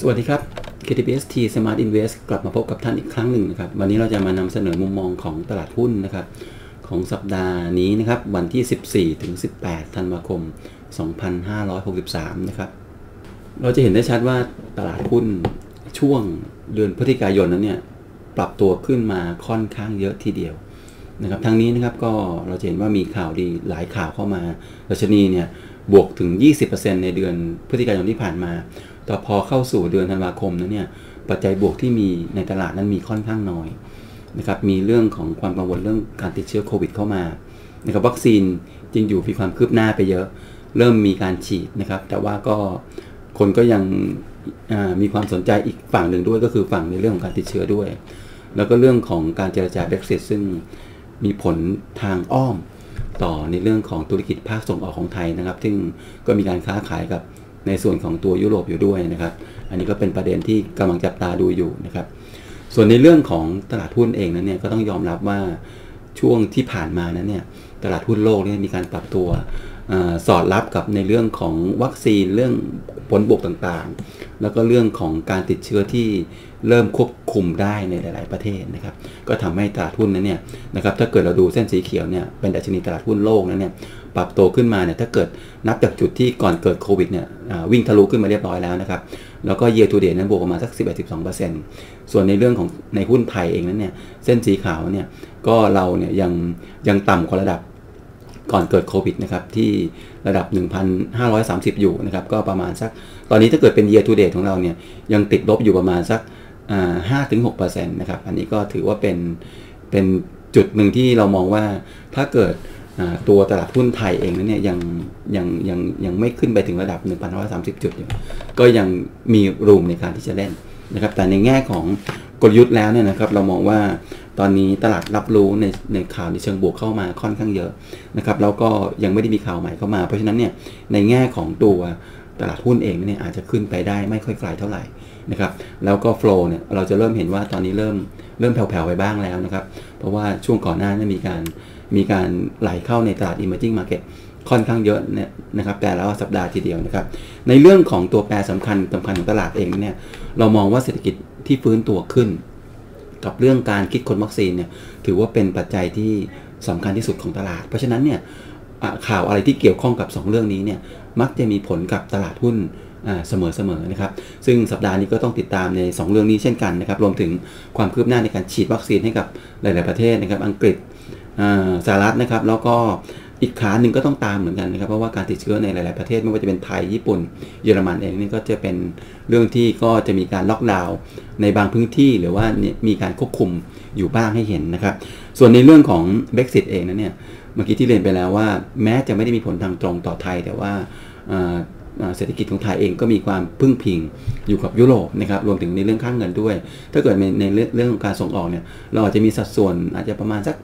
สวัสดีครับ KTBST Smart Invest กลับมาพบกับท่านอีกครั้งหนึ่งนะครับวันนี้เราจะมานำเสนอมุมมองของตลาดหุ้นนะครับของสัปดาห์นี้นะครับวันที่14ถึง18ธันวาคม2563นะครับเราจะเห็นได้ชัดว่าตลาดหุ้นช่วงเดือนพฤศจิกายนนั้นเนี่ยปรับตัวขึ้นมาค่อนข้างเยอะทีเดียวนะครับทั้งนี้นะครับก็เราจะเห็นว่ามีข่าวดีหลายข่าวเข้ามาดัชนีเนี่ยบวกถึง 20% ในเดือนพฤศจิกายนที่ผ่านมาแต่พอเข้าสู่เดือนธันวาคมนั้นเนี่ยปัจจัยบวกที่มีในตลาดนั้นมีค่อนข้างน้อยนะครับมีเรื่องของความกังวลเรื่องการติดเชื้อโควิดเข้ามานะครับวัคซีนจริงอยู่มีความคืบหน้าไปเยอะเริ่มมีการฉีดนะครับแต่ว่าก็คนก็ยังมีความสนใจอีกฝั่งหนึ่งด้วยก็คือฝั่งในเรื่องของการติดเชื้อด้วยแล้วก็เรื่องของการเจรจา Brexit ซึ่งมีผลทางอ้อมต่อในเรื่องของธุรกิจภาคส่งออกของไทยนะครับซึ่งก็มีการค้าขายกับในส่วนของตัวยุโรปอยู่ด้วยนะครับอันนี้ก็เป็นประเด็นที่กำลังจับตาดูอยู่นะครับส่วนในเรื่องของตลาดหุ้นเองนั้นเนี่ยก็ต้องยอมรับว่าช่วงที่ผ่านมานั้นเนี่ยตลาดหุ้นโลกเนี่ยมีการปรับตัวสอดรับกับในเรื่องของวัคซีนเรื่องผลบวกต่างๆแล้วก็เรื่องของการติดเชื้อที่เริ่มควบคุมได้ในหลายๆประเทศนะครับก็ทำให้ตลาดหุ้นนั้นเนี่ยนะครับถ้าเกิดเราดูเส้นสีเขียวเนี่ยเป็นดัชนีตลาดหุ้นโลกนั้นเนี่ยปรับตัวขึ้นมาเนี่ยถ้าเกิดนับจากจุดที่ก่อนเกิดโควิดเนี่ยวิ่งทะลุขึ้นมาเรียบร้อยแล้วนะครับแล้วก็ year to date นั้นบวกประมาณสัก 11-12% ส่วนในเรื่องของในหุ้นไทยเองนั้นเนี่ยเส้นสีขาวเนี่ยก็เราเนี่ยยังต่ำกว่าระดับก่อนเกิดโควิดนะครับที่ระดับ 1,530 อยู่นะครับก็ประมาณสักตอนนี้ถ้าเกิดเป็น year to date ของเราเนี่ยยังติดลบอยู่ประมาณสัก5-6% นะครับอันนี้ก็ถือว่าเป็นจุดหนึ่งที่เรามองว่าถ้าเกิดตัวตลาดหุ้นไทยเองนั้นเนี่ยยังไม่ขึ้นไปถึงระดับ 1,130 จุดอยู่ก็ยังมีรูมในการที่จะเล่นนะครับแต่ในแง่ของกลยุทธ์แล้วเนี่ยนะครับเรามองว่าตอนนี้ตลาดรับรู้ในข่าวในเชิงบวกเข้ามาค่อนข้างเยอะนะครับแล้วก็ยังไม่ได้มีข่าวใหม่เข้ามาเพราะฉะนั้นเนี่ยในแง่ของตัวตลาดหุ้นเองเนี่ยอาจจะขึ้นไปได้ไม่ค่อยไกลเท่าไหร่นะครับแล้วก็โฟลว์เนี่ยเราจะเริ่มเห็นว่าตอนนี้เริ่มแผ่วๆไปบ้างแล้วนะครับเพราะว่าช่วงก่อนหน้านี้มีการไหลเข้าในตลาด emerging market ค่อนข้างเยอะเนี่ยนะครับแต่ละสัปดาห์ทีเดียวนะครับในเรื่องของตัวแปรสำคัญของตลาดเองเนี่ยเรามองว่าเศรษฐกิจที่ฟื้นตัวขึ้นกับเรื่องการคิดค้นวัคซีนเนี่ยถือว่าเป็นปัจจัยที่สำคัญที่สุดของตลาดเพราะฉะนั้นเนี่ยข่าวอะไรที่เกี่ยวข้องกับ2เรื่องนี้เนี่ยมักจะมีผลกับตลาดหุ้นเสมอนะครับซึ่งสัปดาห์นี้ก็ต้องติดตามใน2เรื่องนี้เช่นกันนะครับรวมถึงความคืบหน้าในการฉีดวัคซีนให้กับหลายๆประเทศนะครับอังกฤษสหรัฐนะครับแล้วก็อีกขาหนึ่งก็ต้องตามเหมือนกันนะครับเพราะว่าการติดเชื้อในหลายๆประเทศไม่ว่าจะเป็นไทยญี่ปุ่นเยอรมันเองนี่ก็จะเป็นเรื่องที่ก็จะมีการล็อกดาวน์ในบางพื้นที่หรือว่ามีการควบคุมอยู่บ้างให้เห็นนะครับส่วนในเรื่องของ Brexit เองนั้นเนี่ยเมื่อกี้ที่เรียนไปแล้วว่าแม้จะไม่ได้มีผลทางตรงต่อไทยแต่ว่าเศรษฐกิจของไทยเองก็มีความพึ่งพิงอยู่กับยุโรปนะครับรวมถึงในเรื่องค่าเงินด้วยถ้าเกิดในเรื่องของการส่งออกเนี่ยเราอาจจะมีสัดส่วนอาจจะประมาณสัก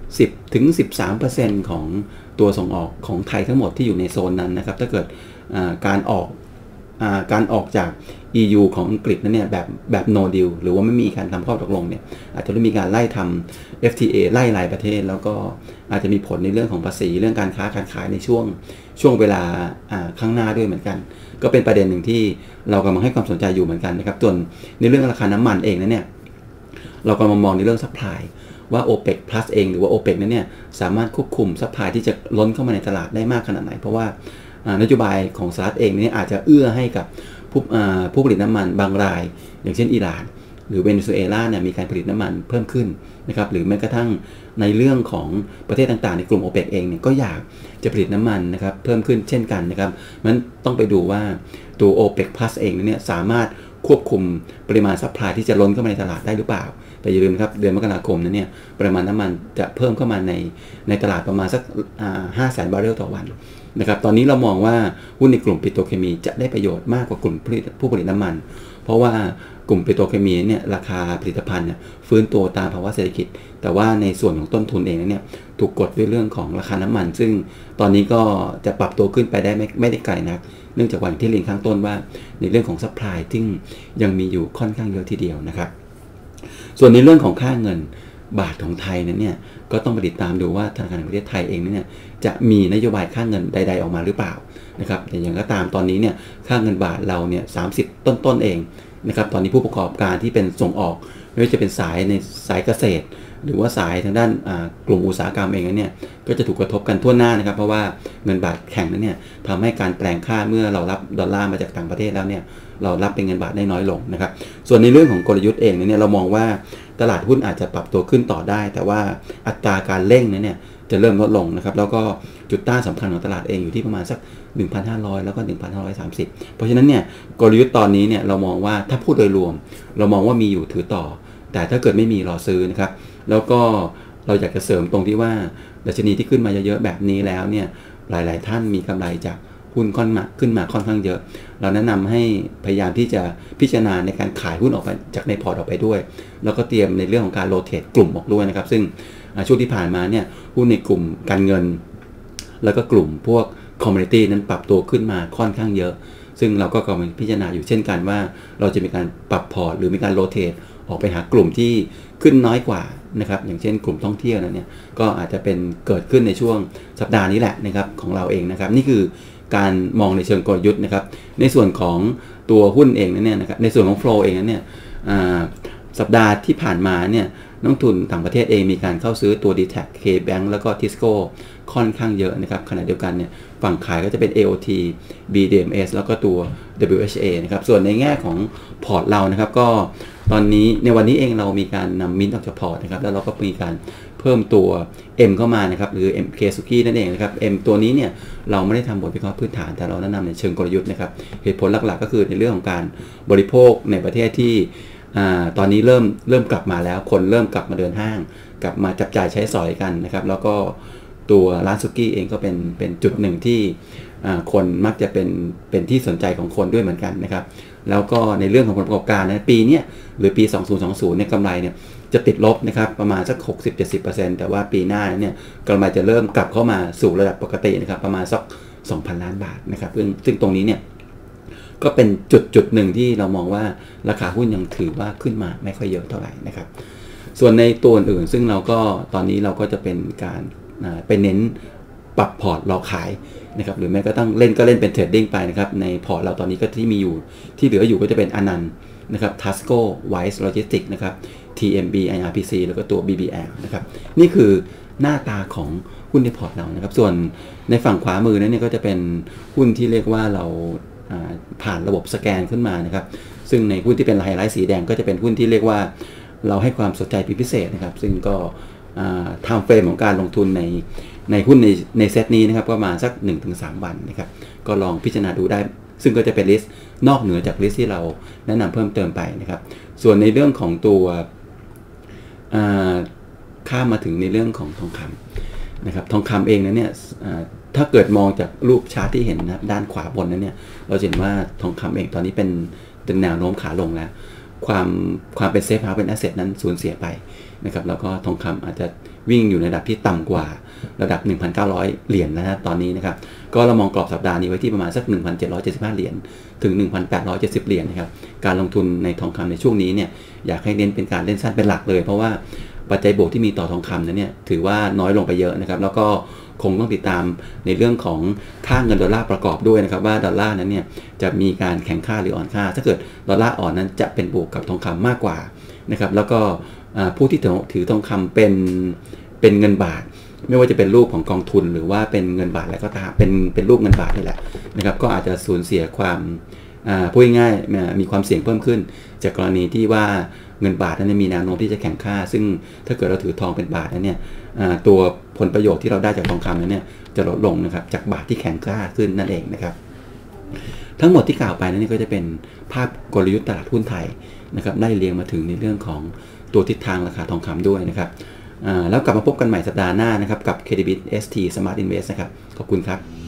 10-13% ของตัวส่งออกของไทยทั้งหมดที่อยู่ในโซนนั้นนะครับถ้าเกิดการออกจาก EU ของอังกฤษนั้นเนี่ยแบบ no deal หรือว่าไม่มีการทำข้อตกลงเนี่ยอาจจะต้องมีการไล่ทำ FTA ไล่รายประเทศแล้วก็อาจจะมีผลในเรื่องของภาษีเรื่องการค้าการขายในช่วงเวลาข้างหน้าด้วยเหมือนกันก็เป็นประเด็นหนึ่งที่เรากำลังให้ความสนใจอยู่เหมือนกันนะครับส่วนในเรื่องราคาน้ำมันเองนั้นเนี่ยเรากำลังมองในเรื่อง supplyว่า OPEC Plus เองหรือว่า OPEC นั้นเนี่ยสามารถควบคุมซัพพลายที่จะล้นเข้ามาในตลาดได้มากขนาดไหนเพราะว่านโยบายของสหรัฐเองนี่อาจจะเอื้อให้กับผู้ผลิตน้ำมันบางรายอย่างเช่นอิหร่านหรือเวเนซุเอลาเนี่ยมีการผลิตน้ำมันเพิ่มขึ้นนะครับหรือแม้กระทั่งในเรื่องของประเทศต่างๆในกลุ่ม OPEC เองเนี่ยก็อยากจะผลิตน้ำมันนะครับเพิ่มขึ้นเช่นกันนะครับมันต้องไปดูว่าตัว OPEC Plus เองเนี่ยสามารถควบคุมปริมาณซัพพลายที่จะล้นเข้ามาในตลาดได้หรือเปล่าแต่อย่าลืมครับเดือนมกราคมนั้นเนี่ยปริมาณน้ำมันจะเพิ่มเข้ามาในตลาดประมาณสัก500,000 บาร์เรลต่อวันนะครับตอนนี้เรามองว่าหุ้นในกลุ่มปิโตรเคมีจะได้ประโยชน์มากกว่ากลุ่มผู้ผลิตน้ำมันเพราะว่ากลุ่มปิโตรเคมีเนี่ยราคาผลิตภัณฑ์เนี่ยฟื้นตัวตามภาวะเศรษฐกิจแต่ว่าในส่วนของต้นทุนเองเนี่ยถูกกดด้วยเรื่องของราคาน้ำมันซึ่งตอนนี้ก็จะปรับตัวขึ้นไปได้ไม่ได้ไกลนักเนื่องจากวันที่เรียนข้างต้นว่าในเรื่องของซัพพลายที่ยังมีอยู่ค่อนข้างเยอะทีเดียวนะครับส่วนในเรื่องของค่าเงินบาทของไทยนั้นเนี่ยก็ต้องไปติดตามดูว่าธนาคารแห่งประเทศไทยเองเนี่ยจะมีนโยบายค่าเงินใดๆออกมาหรือเปล่านะครับแต่อย่างก็ตามตอนนี้เนี่ยค่าเงินบาทเราเนี่ย30ต้นเองนะครับตอนนี้ผู้ประกอบการที่เป็นส่งออกไม่ว่าจะเป็นสายในสายเกษตรหรือว่าสายทางด้านกลุ่มอุตสาหกรรมเองเนี่ยก็จะถูกกระทบกันทั่วหน้านะครับเพราะว่าเงินบาทแข็งนั้นเนี่ยทำให้การแปลงค่าเมื่อเรารับดอลลาร์มาจากต่างประเทศแล้วเนี่ยเรารับเป็นเงินบาทได้น้อยลงนะครับส่วนในเรื่องของกลยุทธ์เองเนี่ยเรามองว่าตลาดหุ้นอาจจะปรับตัวขึ้นต่อได้แต่ว่าอัตราการเร่งนั้นเนี่ยจะเริ่มลดลงนะครับแล้วก็จุดต้านสำคัญของตลาดเองอยู่ที่ประมาณสัก 1,500 แล้วก็ 1,530 เพราะฉะนั้นเนี่ยกลยุทธ์ตอนนี้เนี่ยเรามองว่าถ้าพูดโดยรวมเรามองว่ามีอยู่ถือต่อแต่ถ้าเกิดไม่มีรอซื้อนะครับแล้วก็เราอยากจะเสริมตรงที่ว่าดัชนีที่ขึ้นมาเยอะๆแบบนี้แล้วเนี่ยหลายๆท่านมีกำไรจากหุ้นขึ้นมาค่อนข้างเยอะเราแนะนำให้พยายามที่จะพิจารณาในการขายหุ้นออกไปจากในพอร์ตออกไปด้วยแล้วก็เตรียมในเรื่องของการโรเตทกลุ่มออกด้วยนะครับซึ่งช่วงที่ผ่านมาเนี่ยหุ้นในกลุ่มการเงินแล้วก็กลุ่มพวกคอมมูนิตี้นั้นปรับตัวขึ้นมาค่อนข้างเยอะซึ่งเราก็กำลังพิจารณาอยู่เช่นกันว่าเราจะมีการปรับพอร์ตหรือมีการโรเตทออกไปหากลุ่มที่ขึ้นน้อยกว่านะครับอย่างเช่นกลุ่มท่องเที่ยวนั้นเนี่ยก็อาจจะเป็นเกิดขึ้นในช่วงสัปดาห์นี้แหละนะครับของเราเองนะครับนี่คือการมองในเชิงกลยุทธ์นะครับในส่วนของตัวหุ้นเองนั้นเนี่ยนะครับในส่วนของโฟลว์เองนั้นเนี่ยสัปดาห์ที่ผ่านมาเนี่ยนักลงทุนต่างประเทศเองมีการเข้าซื้อตัว DTAC KBank แล้วก็ Tisco ค่อนข้างเยอะนะครับขณะเดียวกันเนี่ยฝั่งขายก็จะเป็น AOT BDMs แล้วก็ตัว WHA นะครับส่วนในแง่ของพอร์ตเรานะครับก็ตอนนี้ในวันนี้เองเรามีการนำมิ้นท์ออกจากพอร์ตนะครับแล้วเราก็มีการเพิ่มตัว M เข้ามานะครับหรือ MK Suki นั่นเองนะครับ M ตัวนี้เนี่ยเราไม่ได้ทำบทวิเคราะห์พื้นฐานแต่เราแนะนำในเชิงกลยุทธ์นะครับเหตุผลหลักๆก็คือในเรื่องของการบริโภคในประเทศที่ตอนนี้เริ่มกลับมาแล้วคนเริ่มกลับมาเดินห้างกลับมาจับจ่ายใช้สอยกันนะครับแล้วก็ตัวร้านสุกี้เองก็เป็นจุดหนึ่งที่คนมักจะเป็นที่สนใจของคนด้วยเหมือนกันนะครับแล้วก็ในเรื่องของผลประกอบการนะปีนี้หรือปี 2020 เนี่ยกำไรเนี่ยจะติดลบนะครับประมาณสัก 60-70% แต่ว่าปีหน้าเนี่ยกำไรจะเริ่มกลับเข้ามาสู่ระดับปกตินะครับประมาณสัก 2,000 ล้านบาทนะครับซึ่งตรงนี้เนี่ยก็เป็นจุดหนึ่งที่เรามองว่าราคาหุ้นยังถือว่าขึ้นมาไม่ค่อยเยอะเท่าไหร่นะครับส่วนในตัวอื่นซึ่งเราก็ตอนนี้เราก็จะเป็นการไปเน้นปรับพอร์ตรอขายนะครับหรือแม้ก็ต้องเล่นเป็นเทรดดิ้งไปนะครับในพอร์ตเราตอนนี้ก็ที่มีอยู่ที่เหลืออยู่ก็จะเป็นอนันต์นะครับ Tasco Wise Logistics นะครับ TMB IRPC แล้วก็ตัว BBL นะครับนี่คือหน้าตาของหุ้นในพอร์ตเรานะครับส่วนในฝั่งขวามือนั้นเนี่ยก็จะเป็นหุ้นที่เรียกว่าเราผ่านระบบสแกนขึ้นมานะครับซึ่งในหุ้นที่เป็นไฮไลท์สีแดงก็จะเป็นหุ้นที่เรียกว่าเราให้ความสนใจเป็นพิเศษนะครับซึ่งก็ไทม์เฟรมของการลงทุนในหุ้นในเซตนี้นะครับประมาณสัก 1-3 วันนะครับก็ลองพิจารณาดูได้ซึ่งก็จะเป็นลิสต์นอกเหนือจากลิสต์ที่เราแนะนำเพิ่มเติมไปนะครับส่วนในเรื่องของตัวข้ามมาถึงในเรื่องของทองคำนะครับทองคำเองนั้นเนี่ยถ้าเกิดมองจากรูปชาร์ตที่เห็นนะด้านขวาบนนั้นเนี่ยเราเห็นว่าทองคำเองตอนนี้เป็นแนวโน้มขาลงแล้วความเป็นเซฟเฮาส์เป็นแอสเซทนั้นสูญเสียไปนะครับแล้วก็ทองคำอาจจะวิ่งอยู่ในระดับที่ต่ำกว่าระดับ 1,900 เหรียญนะตอนนี้นะครับก็เรามองกรอบสัปดาห์นี้ไว้ที่ประมาณสัก 1,775 เหรียญถึง 1,870 เหรียญนะครับการลงทุนในทองคำในช่วงนี้เนี่ยอยากให้เน้นเป็นการเล่นสั้นเป็นหลักเลยเพราะว่าปัจจัยบวกที่มีต่อทองคำนั้นเนี่ยถือว่าน้อยลงไปเยอะนะครับแล้วก็คงต้องติดตามในเรื่องของค่าเงินดอลลาร์ประกอบด้วยนะครับว่าดอลลาร์นั้นเนี่ยจะมีการแข็งค่าหรืออ่อนค่าถ้าเกิดดอลลาร์อ่อนนั้นจะเป็นบวกกับทองคำมากกว่านะครับแล้วก็ผู้ที่ถือทองคำเป็นเงินบาทไม่ว่าจะเป็นรูปของกองทุนหรือว่าเป็นเงินบาทอะไรก็ตามเป็นรูปเงินบาทนี่แหละนะครับก็อาจจะสูญเสียความพูดง่ายๆมีความเสี่ยงเพิ่มขึ้นจากกรณีที่ว่าเงินบาทนั้นมีแนวโน้มที่จะแข็งค่าซึ่งถ้าเกิดเราถือทองเป็นบาทนั้นเนี่ยตัวผลประโยชน์ที่เราได้จากทองคำนั้นเนี่ยจะลดลงนะครับจากบาทที่แข็งค่าขึ้นนั่นเองนะครับทั้งหมดที่กล่าวไปนั้นก็จะเป็นภาพกลยุทธ์ตลาดหุ้นไทยนะครับได้เรียงมาถึงในเรื่องของตัวทิศทางราคาทองคำด้วยนะครับแล้วกลับมาพบกันใหม่สัปดาห์หน้านะครับกับ KTBit ST Smart Invest นะครับขอบคุณครับ